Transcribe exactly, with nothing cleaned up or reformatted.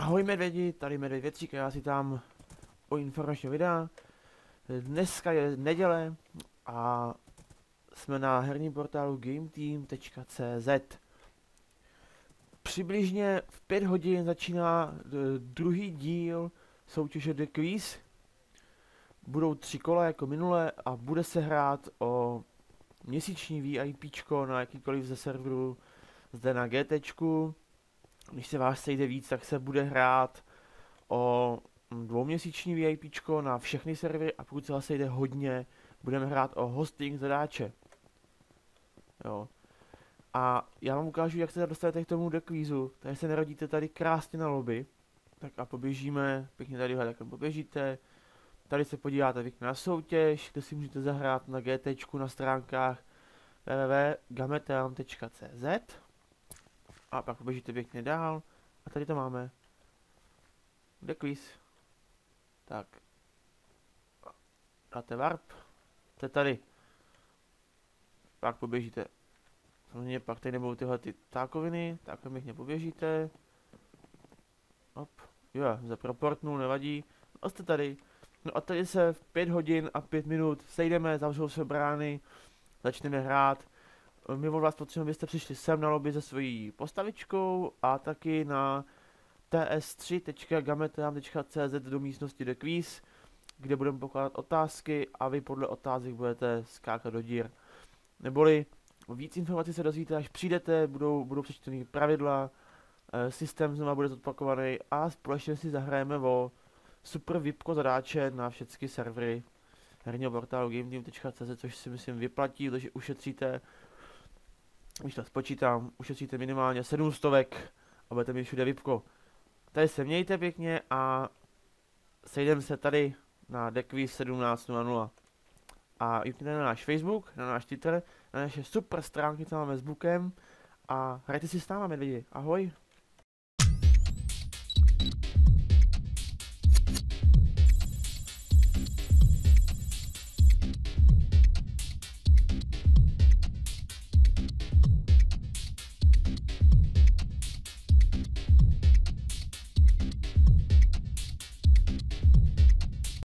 Ahoj medvědi, tady Medvěd Větřík a já si tam o informačního videa. Dneska je neděle a jsme na herním portálu gameteam tečka cé zet. Přibližně v pět hodin začíná druhý díl soutěže The Quiz. Budou tři kola jako minule a bude se hrát o měsíční VIPčko na jakýkoliv ze serverů zde na GTčku. Když se vás sejde víc, tak se bude hrát o dvouměsíční VIPčko na všechny servery a pokud se vás sejde hodně, budeme hrát o hosting zadáče. Jo. A já vám ukážu, jak se dostanete k tomu do kvízu. Tady se narodíte tady krásně na lobby. Tak a poběžíme, pěkně tady takhle poběžíte. Tady se podíváte pěkně na soutěž, kde si můžete zahrát na GTčku na stránkách w w w tečka gameteam tečka cé zet. A pak poběžíte pěkně dál. A tady to máme. The Quiz. Tak. Dáte warp. To je tady. Pak poběžíte. Samozřejmě pak tady nebudou tyhle ty tákoviny. Takhle pěkně poběžíte. Hop. Jo, zaproportnul, nevadí. A jste tady. No a tady se v pět hodin a pět minut sejdeme, zavřou se brány, začneme hrát. My od vás potřebujeme, abyste přišli sem na lobby se svojí postavičkou a taky na t s tři tečka gameteam tečka cé zet do místnosti The Quiz, kde budeme pokládat otázky a vy podle otázek budete skákat do dír. Neboli víc informací se dozvíte, až přijdete, budou, budou přečtený pravidla, e, systém znova bude zopakovaný a společně si zahrajeme o super VIPko zadáče na všechny servery herního portálu gameteam tečka cé zet, což si myslím vyplatí, protože ušetříte, když to spočítám, ušetříte minimálně sedm stovek a budete mít všude VIPko. Tady se mějte pěkně a sejdeme se tady na The Quiz sedmnáct nula nula. A jděte na náš Facebook, na náš Twitter, na naše super stránky, co máme s Bookem a hrajte si s náma, medvědi. Ahoj!